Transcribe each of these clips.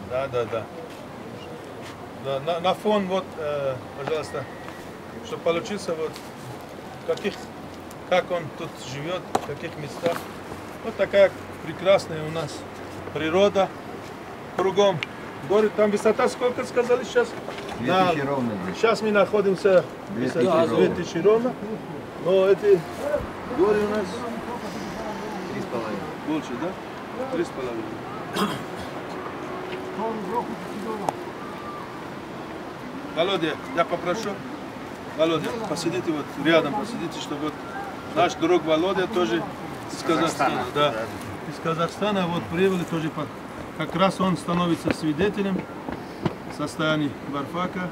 Да. Да, на фон, вот, пожалуйста, чтобы получиться, вот, как он тут живет, в каких местах. Вот такая прекрасная у нас природа. Кругом горы. Там высота сколько сказали сейчас? 2000 ровно. Сейчас мы находимся в высоте 2000 ровно. Но эти горы у нас 3,5. больше, да? 3,5. Володя, я попрошу. Володя, посидите вот рядом, посидите, чтобы вот наш друг Володя тоже из Казахстана. Да. Из Казахстана вот прибыли тоже, как раз он становится свидетелем состояния Барфака.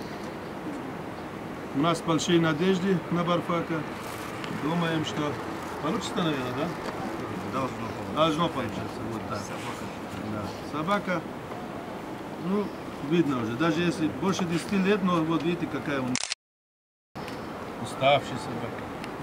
У нас большие надежды на Барфака. Думаем, что получится, наверное, да? Должно получиться. Вот так. Собака, ну, видно уже. Даже если больше 10 лет, но вот видите, какая у него уставшая собака.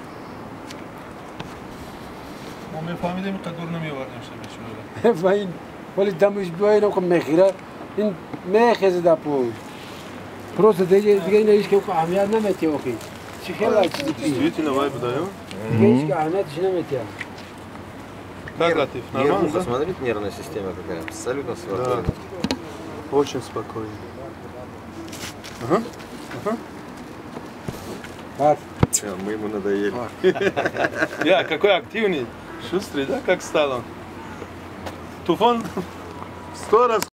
ما میفهمیدیم قدر نمیوردیم شده و این ولی دمش بیاین آقا میخیره این میخیزه در پول просто دیگه اینا هیچ که اهمیت نمیتی آخی چی خیلی چیزی Действительно, вайб даем. هیچ که اهمیتش нету. Как, Латиф, нормально, да? Смотрите, нервная система какая, абсолютно спокойная. Да. Очень спокойно. Ага. Мы ему надоели. Я, какой активный, шустрый, да, как стал он. Туфан 100 раз